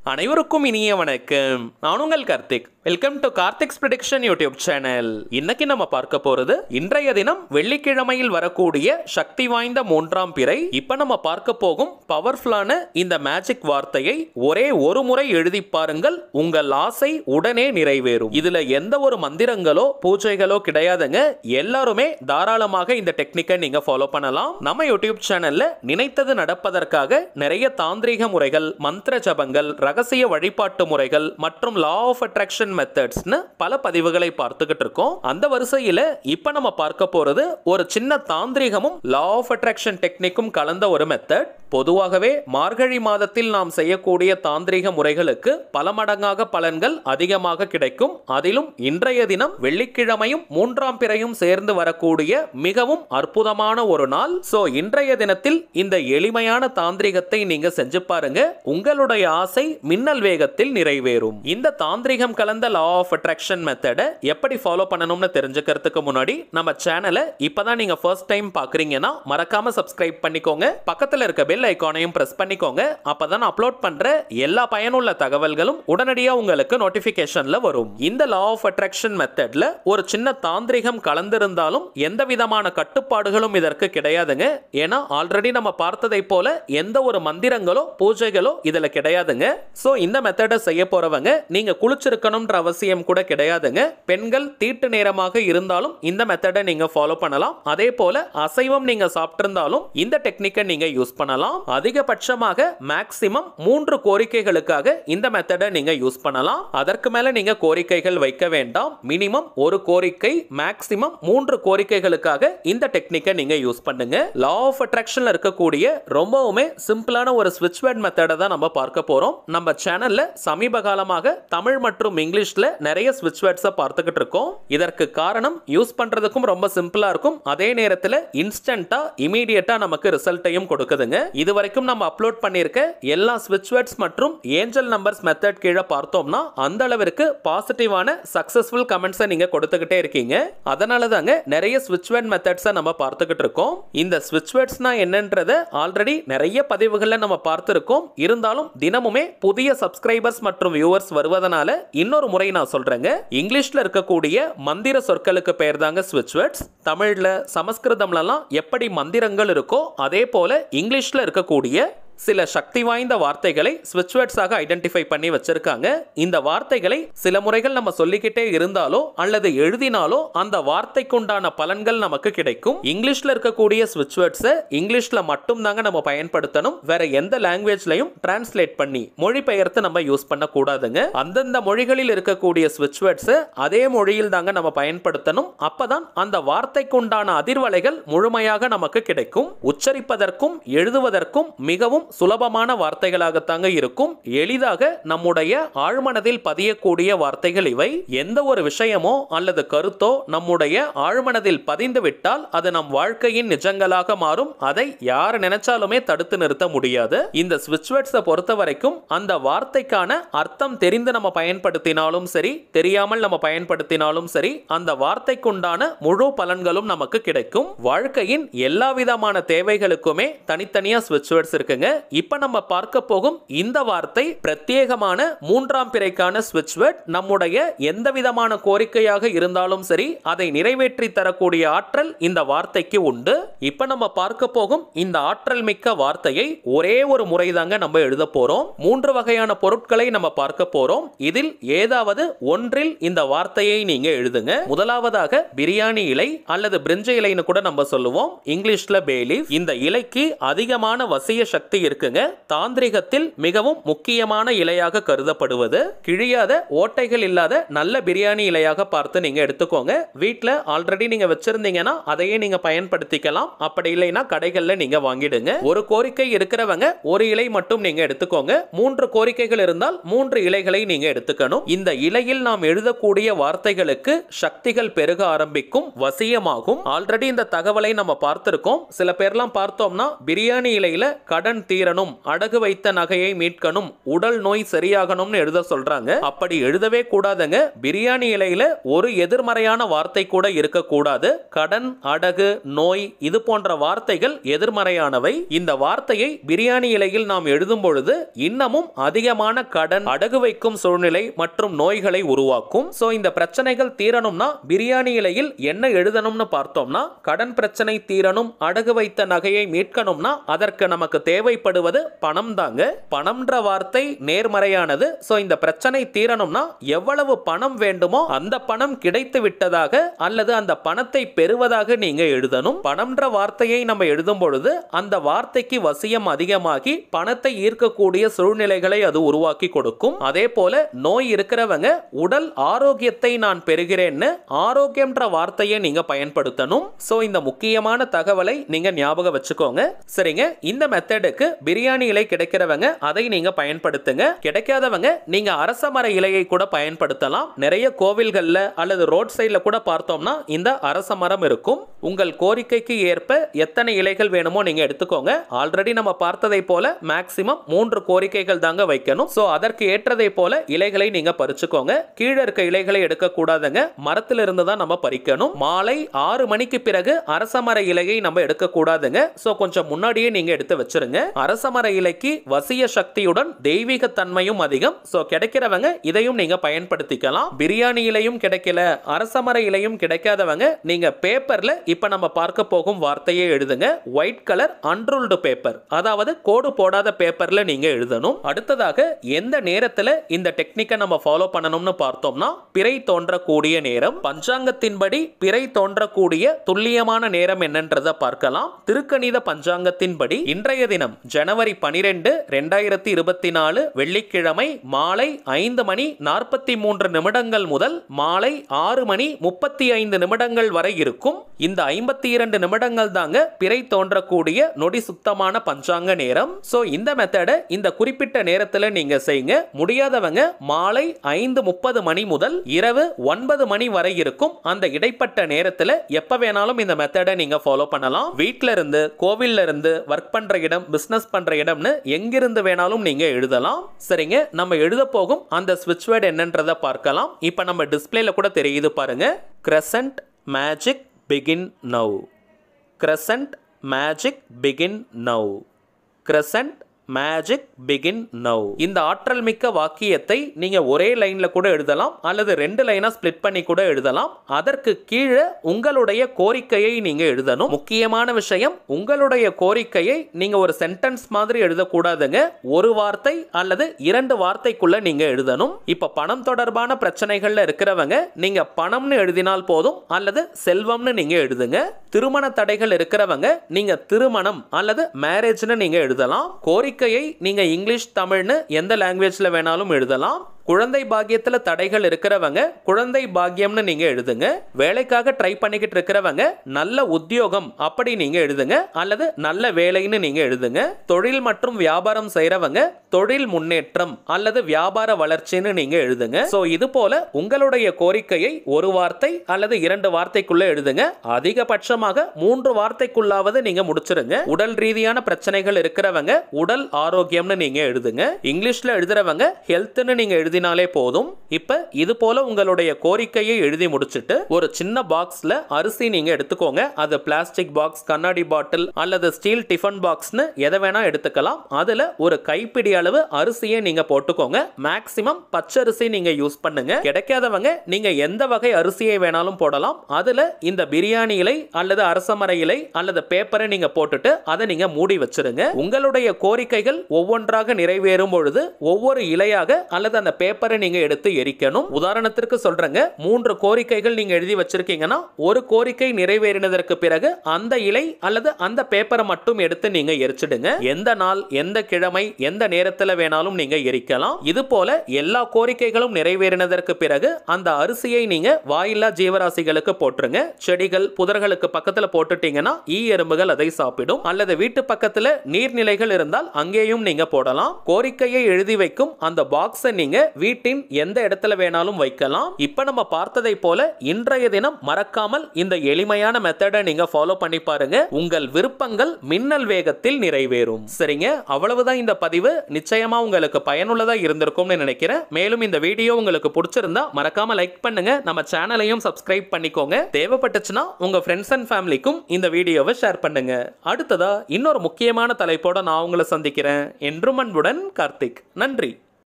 அனைவருக்கும் இனிய வணக்கம். நான் உங்கள் Karthik. Welcome to Karthik's prediction YouTube channel. இன்னைக்கு நம்ம பார்க்க போறது இன்றைய தினம் வெள்ளிக்கிழமையில் வரக்கூடிய சக்தி வாய்ந்த மூன்றாம் பிறை. இப்ப நம்ம பார்க்க போகும் பவர்ஃபுல்லான இந்த மேஜிக் வார்த்தையை ஒரே ஒரு முறை எழுதி பாருங்கள், உங்கள் ஆசை உடனே நிறைவேறும். இதுல எந்த ஒரு மந்திரங்களோ பூஜைகளோ கிடையாதுங்க. எல்லாருமே தாராளமாக இந்த டெக்னிக்கை நீங்க ஃபாலோ பண்ணலாம். நம்ம யூடியூப் சேனல்ல நினைத்தது நடப்பதற்காக நிறைய தாந்திரீக முறைகள், மந்திர ஜபங்கள், ரகசிய வழிபாட்டு முறைகள் மற்றும் லா ஆஃப் அட்ராக்ஷன் மெத்தட்ஸ்னு பல பதிவுகளை பார்த்துக்கிட்டு இருக்கோம். அந்த வரிசையில இப்ப நம்ம பார்க்க போறது ஒரு சின்ன தாந்திரிகமும் லா ஆஃப் அட்ராக்ஷன் டெக்னிக்கும் கலந்த ஒரு மெத்தட். பொதுவாகவே மார்கழி மாதத்தில் நாம் செய்யக்கூடிய தாந்திரிக முறைகளுக்கு பல மடங்காக பலன்கள் அதிகமாக கிடைக்கும். அதிலும் இன்றைய தினம் வெள்ளிக்கிழமையும் மூன்றாம் பிறையும் சேர்ந்து வரக்கூடிய மிகவும் அற்புதமான ஒரு நாள். சோ இன்றைய தினத்தில் இந்த எளிமையான தாந்திரிகத்தை நீங்க செஞ்சு பாருங்க, உங்களுடைய ஆசை மின்னல் வேகத்தில் நிறைவேறும். இந்த தாந்திரிகம் கலந்த லா ஆஃப் அட்ராக்ஷன் மெத்தடை எப்படி ஃபாலோ பண்ணணும்னு தெரிஞ்சுக்கிறதுக்கு முன்னாடி நம்ம சேனலை இப்பதான் நீங்க ஃபர்ஸ்ட் டைம் பாக்குறீங்கன்னா மறக்காம சப்ஸ்கிரைப் பண்ணிக்கோங்க. பக்கத்துல இருக்க பெல் ஐகானையும் பிரஸ் பண்ணிக்கோங்க. அப்பதான் அப்லோட் பண்ற எல்லா பயனுள்ள தகவல்களும் உடனடியா உங்களுக்கு நோட்டிபிகேஷன்ல வரும். இந்த லா ஆஃப் அட்ராக்ஷன் மெத்தட்ல ஒரு சின்ன தாந்திரிகம் கலந்திருந்தாலும் எந்த விதமான கட்டுப்பாடுகளும் இதற்கு கிடையாதுங்க. ஏன்னா ஆல்ரெடி நம்ம பார்த்ததை போல எந்த ஒரு மந்திரங்களோ பூஜைகளோ இதுல கிடையாதுங்க. சோ இந்த மெத்தடை செய்ய போறவங்க நீங்க குளிச்சிருக்கணும்ன்ற அவசியம் கூட கிடையாதுங்க. பெண்கள் தீட்டு நேரமாக இருந்தாலும் இந்த மெத்தடை நீங்க ஃபாலோ பண்ணலாம். அதே போல அசைவம் நீங்க சாப்பிட்டிருந்தாலும் இந்த டெக்னிக்கை நீங்க யூஸ் பண்ணலாம். அதிகபட்சமாக மேக்ஸிமம் 3 கோரிக்கைகளுக்காக இந்த மெத்தடை நீங்க யூஸ் பண்ணலாம். அதற்கு மேல நீங்க கோரிக்கைகள் வைக்க வேண்டாம். மினிமம் ஒரு கோரிக்கை, மேக்ஸிமம் 3 கோரிக்கைகளுக்காக இந்த டெக்னிக்கை நீங்க யூஸ் பண்ணுங்க. லா ஆஃப் அட்ராக்ஷன்ல இருக்கக்கூடிய ரொம்பவுமே சிம்பிளான ஒரு ஸ்விட்ச் வேர்ட் மெத்தடை தான் நம்ம பார்க்க போறோம். நம்ம சேனல்ல சமீப காலமாக தமிழ் மற்றும் இங்கிலீஷ்ல நிறைய ஸ்விட்ச் வேர்ட்ஸை பார்த்துக்கிட்டு இருக்கோம். இதற்கு காரணம் யூஸ் பண்றதுக்கும் ரொம்ப சிம்பிளா இருக்கும், அதே நேரத்தில் இன்ஸ்டன்டா இமீடியட்டா நமக்கு ரிசல்ட்டையும் கொடுக்குதுங்க. இது வரைக்கும் நம்ம அப்லோட் பண்ணியிருக்க எல்லா ஸ்விட்ச் வேர்ட்ஸ் மற்றும் ஏஞ்சல் நம்பர்ஸ் மெத்தட் கீழே பார்த்தோம்னா அந்த அளவிற்கு பாசிட்டிவான சக்சஸ்ஃபுல் கமெண்ட்ஸை நீங்க கொடுத்துக்கிட்டே இருக்கீங்க. அதனால தாங்க நிறைய ஸ்விட்ச் வேர்ட் மெத்தட்ஸை நம்ம பார்த்துக்கிட்டு இருக்கோம். இந்த ஸ்விட்ச் வேர்ட்ஸ்னா என்னன்றதை ஆல்ரெடி நிறைய பதிவுகளில் நம்ம பார்த்திருக்கோம். இருந்தாலும் தினமுமே புதிய சப்ஸ்கிரைபர்ஸ் மற்றும் வியூவர்ஸ் வருவதனால இன்னொரு முறை நான் சொல்றேங்க. இங்கிலீஷ்ல இருக்கக்கூடிய மந்திர சொற்களுக்கு பெயர் தாங்க ஸ்விட்ச் வேர்ட்ஸ். தமிழ்ல சமஸ்கிருதம்லாம் எப்படி மந்திரங்கள் இருக்கோ அதே போல இங்கிலீஷ்ல இருக்கக்கூடிய சில சக்தி வாய்ந்த வார்த்தைகளை ஸ்விட்ச் வேர்ட்ஸாக ஐடென்டிஃபை பண்ணி வச்சிருக்காங்க. இந்த வார்த்தைகளை சில முறைகள் நம்ம சொல்லிக்கிட்டே இருந்தாலோ அல்லது எழுதினாலோ அந்த வார்த்தைக்குண்டான பலன்கள் நமக்கு கிடைக்கும். இங்கிலீஷ்ல இருக்கக்கூடிய ஸ்விட்ச் வேர்ட்ஸை இங்கிலீஷ்ல மட்டும் தாங்க நம்ம பயன்படுத்தணும். வேற எந்த லாங்குவேஜ்லயும் டிரான்ஸ்லேட் பண்ணி மொழிபெயர்த்து நம்ம யூஸ் பண்ண கூடாதுங்க. அந்தந்த மொழிகளில் இருக்கக்கூடிய ஸ்விட்ச் வேர்ட்ஸை அதே மொழியில் தாங்க நம்ம பயன்படுத்தணும். அப்பதான் அந்த வார்த்தைக்குண்டான அதிர்வலைகள் முழுமையாக நமக்கு கிடைக்கும். உச்சரிப்பதற்கும் எழுதுவதற்கும் மிகவும் சுலபமான வார்த்தைகளாகத்தாங்க இருக்கும். எளிதாக நம்முடைய ஆழ்மனதில் பதியக்கூடிய வார்த்தைகள் இவை. எந்த ஒரு விஷயமோ அல்லது கருத்தோ நம்முடைய ஆழ்மனதில் பதிந்து விட்டால் அது நம் வாழ்க்கையின் நிஜங்களாக மாறும். அதை யார் நினைச்சாலுமே தடுத்து நிறுத்த முடியாது. இந்த ஸ்விட்ச் வேர்ட்ஸை பொறுத்த வரைக்கும் அந்த வார்த்தைக்கான அர்த்தம் தெரிந்து நம்ம பயன்படுத்தினாலும் சரி, தெரியாமல் நம்ம பயன்படுத்தினாலும் சரி, அந்த வார்த்தைக்குண்டான முழு பலன்களும் நமக்கு கிடைக்கும். வாழ்க்கையின் எல்லா விதமான தேவைகளுக்குமே தனித்தனியா ஸ்விட்ச் வேர்ட்ஸ் இருக்குங்க. இப்ப நம்ம பார்க்க போகும் இந்த வார்த்தை பிரத்யேகமான மூன்றாம் பிறைக்கான ஸ்விட்ச் வேர்ட். நம்முடைய எந்த விதமான கோரிக்கையாக இருந்தாலும் சரி அதை நிறைவேற்றி தரக்கூடிய ஆற்றல் இந்த வார்த்தைக்கு உண்டு. இப்ப நம்ம பார்க்க போகும் இந்த ஆற்றல் மிக்க வார்த்தையை ஒரே ஒரு முறை தாங்க நம்ம எழுத போறோம். 3 வகையான பொருட்களை நம்ம பார்க்க போறோம். இதில் ஏதாவது ஒன்றில் இந்த வார்த்தையை நீங்க எழுதுங்க. முதலாவதாக பிரியாணி இலை அல்லது பிரிஞ்ச இலைன்னு கூட நம்ம சொல்லுவோம், இங்கிலீஷ்ல பே லீஃப். இந்த இலைக்கு அதிகமான வசிய சக்தி இருக்குங்க. தாந்திரிகத்தில் மிகவும் முக்கியமான இலையாக கருதப்படுவது. கிழியாத ஓட்டைகள் இல்லாத நல்ல பிரியாணி இலையாக பார்த்து நீங்க எடுத்துக்கோங்க. வீட்டில் ஆல்ரெடி நீங்க வச்சிருந்தீங்கன்னா அதையே நீங்க பயன்படுத்திக்கலாம். அப்படி இல்லைன்னா கடைகள்ல நீங்க வாங்கிடுங்க. ஒரு கோரிக்கை இருக்கிறவங்க ஒரு இலை மட்டும் நீங்க எடுத்துக்கோங்க. 3 கோரிக்கைகள் இருந்தால் 3 இலைகளை நீங்க எடுத்துக்கணும். இந்த இலையில் நாம் எழுதக்கூடிய வார்த்தைகளுக்கு சக்திகள் பெருக ஆரம்பிக்கும், வசியமாகும். ஆல்ரெடி இந்த தகவலை நம்ம பார்த்திருக்கோம். சில பேர்லாம் பார்த்தோம்னா பிரியாணி இலையில கடன் தீரணும், அடகு வைத்த நகையை மீட்கணும், உடல் நோய் சரியாகணும்னு எழுத சொல்றாங்க. அப்படி எழுதவே கூடாதுங்க. பிரியாணி இலையில ஒரு எதிர்மறையான வார்த்தை கூட இருக்கக்கூடாது. கடன், அடகு, நோய் இது போன்ற வார்த்தைகள் எதிர்மறையானவை. இந்த வார்த்தையை பிரியாணி இலையில் நாம் எழுதும் பொழுது இன்னமும் அதிகமான கடன், அடகு வைக்கும் சூழ்நிலை மற்றும் நோய்களை உருவாக்கும். சோ இந்த பிரச்சனைகள் தீரணும்னா பிரியாணி இலையில் என்ன எழுதணும்னு பார்த்தோம்னா, கடன் பிரச்சனை தீரணும், அடகு வைத்த நகையை மீட்கணும்னா அதற்கு நமக்கு தேவைப்படுவது பணம் தாங்க. பணம்ன்ற வார்த்தை நேர்மறையானது. சோ இந்த பிரச்சனை தீரணும்னா எவ்வளவு பணம் வேண்டுமோ அந்த பணம் கிடைத்து விட்டதாக அல்லது அந்த பணத்தை பெறுவதாக நீங்க எழுதணும். பணம்ன்ற வார்த்தையை நம்ம எழுதும் பொழுது அந்த வார்த்தைக்கு வசியம் அதிகமாகி பணத்தை ஈர்க்கக்கூடிய சூழ்நிலைகளை அது உருவாக்கி கொடுக்கும். அதே போல நோய் இருக்கிறவங்க உடல் ஆரோக்கியத்தை நான் பெறுகிறேன்னு ஆரோக்கியம்ன்ற வார்த்தையை நீங்க பயன்படுத்தணும். சோ இந்த முக்கியமான தகவலை நீங்க ஞாபகம் வச்சுக்கோங்க. சரிங்க, இந்த மெத்தடுக்கு பிரியாணி இலை கிடைக்கிறவங்க அதை நீங்க பயன்படுத்துங்க. கிடைக்காதவங்க நீங்க அரசமர இலையை கூட பயன்படுத்தலாம். நிறைய கோவில்கள்ல அல்லது ரோட் சைடுல கூட பார்த்தோம்னா இந்த அரச மரம் இருக்கும். உங்கள் கோரிக்கைக்கு ஏற்ப எத்தனை இலைகள் வேணுமோ நீங்க எடுத்துக்கோங்க. ஆல்ரெடி நம்ம பார்த்ததை போல மேக்ஸிமம் 3 கோரிக்கைகள் தாங்க வைக்கணும். சோ அதற்கு ஏற்றதை போல இலைகளை நீங்க பறிச்சுக்கோங்க. கீழே இருக்க இலைகளை எடுக்க கூடாதுங்க. மரத்துல இருந்து தான் நம்ம பறிக்கணும். மாலை 6 மணிக்கு பிறகு அரசமர இலையை நம்ம எடுக்க கூடாதுங்க. சோ கொஞ்சம் முன்னாடியே நீங்க எடுத்து வச்சிருங்க. அரசமர இலைக்கு வசிய சக்தியுடன் தெய்வீக தன்மையும் அதிகம். சோ கிடைக்கிறவங்க இதையும் நீங்க பயன்படுத்திக்கலாம். பிரியாணி இலையும் கிடைக்கல, அரசமர இலையும் கிடைக்காதவங்க நீங்க பேப்பர்ல இப்ப நம்ம பார்க்க போகும் வார்த்தையை எழுதுங்க. ஒயிட் கலர் அன்ரூல்டு பேப்பர், அதாவது கோடு போடாத பேப்பர்ல நீங்க எழுதணும். அடுத்ததாக எந்த நேரத்துல இந்த டெக்னிக்கை நம்ம ஃபாலோ பண்ணணும்னு பார்த்தோம்னா, பிறை தோன்றக்கூடிய நேரம். பஞ்சாங்கத்தின்படி பிறை தோன்றக்கூடிய துல்லியமான நேரம் என்னன்றதை பார்க்கலாம். திருக்கணித பஞ்சாங்கத்தின்படி இன்றைய தினம் ஜனவரி 12, 2024 வெள்ளிக்கிழமை மாலை 5:43 முதல் மாலை 6:35 வரை இருக்கும். இந்த 52 நிமிடங்கள் தாங்க பிறை தோன்றக்கூடிய நொடி சுத்தமான பஞ்சாங்க நேரம். சோ இந்த மெத்தட இந்த குறிப்பிட்ட நேரத்துல நீங்க செய்யுங்க. முடியாதவங்க மாலை 5:30 மணி முதல் இரவு 9 மணி வரை இருக்கும். அந்த இடைப்பட்ட நேரத்துல எப்ப வேணாலும் இந்த மெத்தட நீங்க ஃபாலோ பண்ணலாம். வீட்ல இருந்து, கோவில்ல இருந்து, வர்க் பண்ற இடம், பிசினஸ் பண்ற இடம்னு எங்கிருந்து வேணாலும் நீங்க எழுதலாம். சரிங்க, நம்ம எழுத போகும் அந்த ஸ்விட்ச் வேர்ட் என்னன்றதை பார்க்கலாம். இப்ப நம்ம டிஸ்பிளேல கூட தெரியுது பாருங்க. Crescent Magic begin now. Crescent magic begin now. Crescent magic begin now. இந்த ஆற்றல் மிக்க வாக்கியத்தை நீங்க ஒரே லைன்ல கூட எழுதலாம் அல்லது 2 லைனா ஸ்ப்ளிட் பண்ணி கூட எழுதலாம். அதற்கு கீழே உங்களுடைய கோரிக்கையை நீங்க எழுதணும். முக்கியமான விஷயம், உங்களுடைய கோரிக்கையை நீங்க ஒரு சென்டென்ஸ் மாதிரி எழுதக்கூடாதுங்க. ஒரு வார்த்தை அல்லது 2 வார்த்தைக்குள்ள நீங்க எழுதணும். இப்ப பணம் தொடர்பான பிரச்சனைகள்ல இருக்கிறவங்க நீங்க பணம்னு எழுதினால் போதும் அல்லது செல்வம்னு நீங்க எழுதுங்க. திருமண தடைகள் இருக்கிறவங்க நீங்க திருமணம் அல்லது மேரேஜ்னு நீங்க எழுதலாம். கோரிக்கையை நீங்க இங்கிலீஷ், தமிழ்னு எந்த லாங்குவேஜ்ல வேணாலும் எழுதலாம். குழந்தை பாக்கியத்துல தடைகள் இருக்கிறவங்க குழந்தை பாக்கியம்னு நீங்க எழுதுங்க. வேலைக்காக ட்ரை பண்ணிக்கிட்டு இருக்கிறவங்க நல்ல உத்தியோகம் அப்படி நீங்க எழுதுங்க அல்லது நல்ல வேலைன்னு நீங்க எழுதுங்க. தொழில் மற்றும் வியாபாரம் செய்யறவங்க தொழில் முன்னேற்றம் அல்லது வியாபார வளர்ச்சின்னு நீங்க எழுதுங்க. சோ இது போல உங்களுடைய கோரிக்கையை ஒரு வார்த்தை அல்லது 2 வார்த்தைக்குள்ள எழுதுங்க. அதிகபட்சமாக 3 வார்த்தைக்குள்ளாவது நீங்க முடிச்சிருங்க. உடல் ரீதியான பிரச்சனைகள் இருக்கிறவங்க உடல் ஆரோக்கியம்னு நீங்க எழுதுங்க. இங்கிலீஷ்ல எழுதுறவங்க ஹெல்த்னு நீங்க எழுதினாலே போதும். இப்ப இது போல உங்களுடைய கோரிக்கையை எழுதி முடிச்சிட்டு ஒரு சின்ன பாக்ஸ்ல அரிசி நீங்க எடுத்துக்கோங்க. அது பிளாஸ்டிக் பாக்ஸ், கண்ணாடி பாட்டில் அல்லது ஸ்டீல் டிஃபன் பாக்ஸ்னு எதை வேணா எடுத்துக்கலாம். அதுல ஒரு கைப்பிடி அளவு அரிசியை நீங்க போட்டுக்கோங்க. மேக்ஸிமம் பச்சரிசி நீங்க யூஸ் பண்ணுங்க. கிடைக்காதவங்க நீங்க எந்த வகை அரிசியை வேணாலும் போடலாம். அதுல இந்த பிரியாணி இலை அல்லது அரசமர இலை அல்லது பேப்பரை நீங்க போட்டுட்டு அதை நீங்க மூடி வச்சிருங்க. உங்களுடைய கோரிக்கைகள் ஒவ்வொன்றாக நிறைவேறும் பொழுது ஒவ்வொரு இலையாக அல்லது அந்த பேப்பரை நீங்க எடுத்து எரிக்கணும். உதாரணத்திற்கு சொல்றேங்க, 3 கோரிக்கைகள் நீங்க எழுதி வச்சிருக்கீங்கன்னா ஒரு கோரிக்கை நிறைவேறினதற்கு பிறகு அந்த இலை அல்லது அந்த பேப்பரை மட்டும் எடுத்து நீங்க எரிச்சிடுங்க. எந்த நாள், எந்த கிழமை, எந்த நேரத்துல வேணாலும் நீங்க எரிக்கலாம். இது போல எல்லா கோரிக்கைகளும் நிறைவேறினதற்கு பிறகு அந்த அரிசியை நீங்க வாயில்லா ஜீவராசிகளுக்கு போட்டுருங்க. செடிகள், புதர்களுக்கு பக்கத்துல போட்டுட்டீங்கன்னா ஈ எறும்புகள் அதை சாப்பிடும். அல்லது வீட்டு பக்கத்துல நீர்நிலைகள் இருந்தால் அங்கேயும் நீங்க போடலாம். கோரிக்கையை எழுதி வைக்கும் அந்த பாக்ஸை நீங்க வீட்டின் எந்த இடத்துல வேணாலும் வைக்கலாம். இப்ப நம்ம பார்த்ததை போல இன்றைய தினம் மறக்காமல் இந்த எளிமையான மெத்தடை நீங்க ஃபாலோ பண்ணி பாருங்க. உங்கள் விருப்பங்கள் மின்னல் வேகத்தில் நிறைவேறும். சரிங்க, அவ்வளவுதான் இந்த பதிவு. நிச்சயமா உங்களுக்கு பயனுள்ளதா இருந்திருக்கும்னு நினைக்கிறேன். மேலும் இந்த வீடியோ உங்களுக்கு பிடிச்சிருந்தா மறக்காம லைக் பண்ணுங்க. நம்ம சேனலையும் சப்ஸ்கிரைப் பண்ணிக்கோங்க. தேவைப்பட்டுச்சுன்னா உங்க ஃப்ரெண்ட்ஸ் அண்ட் ஃபேமிலிக்கும் இந்த வீடியோவை ஷேர் பண்ணுங்க. அடுத்ததா இன்னொரு முக்கியமான தலைப்போட நான் உங்களை சந்திக்கிறேன். என்றும் அன்புடன் கார்த்திக். நன்றி.